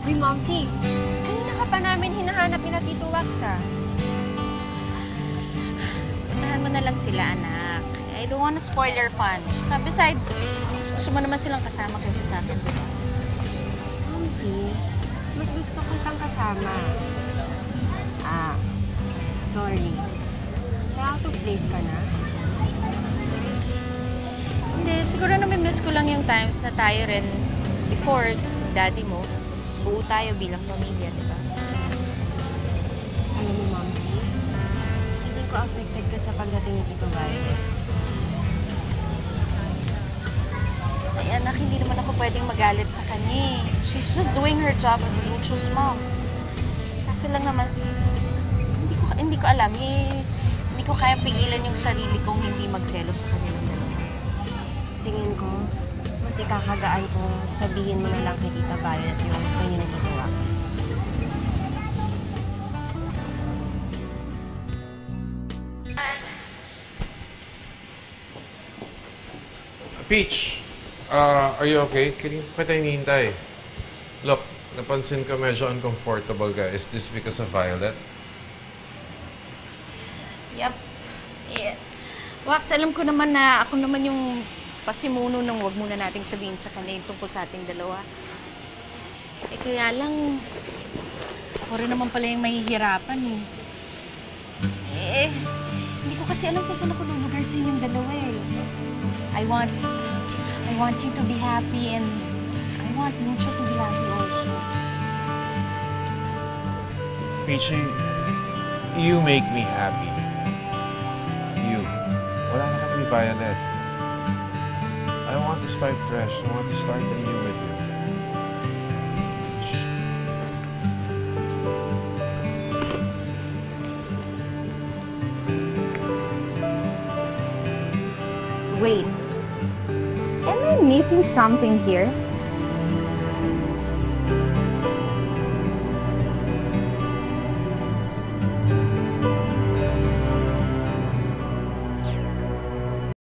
Uy, Momsi, kanina ka pa namin hinahanap ni Tito Wax, ah. Unahan mo na lang sila, anak. I don't wanna spoil your fun. Saka besides, mas gusto mo naman silang kasama kaysa sa akin, di ba? Momsi, mas gusto ko kitang kasama. Ah, sorry. Na-out of place ka na? Hindi, siguro nami-miss ko lang yung times na tayo rin before daddy mo. Buo tayo bilang pamilya, di ba? Alam mo, Momsi, feeling ko affected ka sa pagdating ni Tito Violet. Ay, anak, hindi naman ako pwedeng magalit sa kanya eh. She's just doing her job as Lucho's mom. Kaso lang naman, hindi ko alam eh. Hindi ko kaya pigilan yung sarili kong hindi magselos sa kanilang dalawa. Tingin ko, mas ikakagaan kung sabihin mo na lang kay Tita Violet yung sa inyo ni Tito Wax. Peach, are you okay? Kanina pa kita hinihintay. Look, napansin ko medyo uncomfortable ka. Is this because of Violet? Yep. Yeah. Wax, alam ko naman na ako naman yung pasimuno ng wag muna nating sabihin sa kanya yung tungkol sa ating dalawa. Eh, kaya lang, ako rin naman pala yung mahihirapan eh. Eh, hindi ko kasi alam kung saan ako lulugar sa inyong dalawa eh. I want you to be happy and I want Lucho to be happy also. Peachy, you make me happy. You. Wala na kami ni Violet. I want to start fresh. I want to start anew with you. Wait, am I missing something here?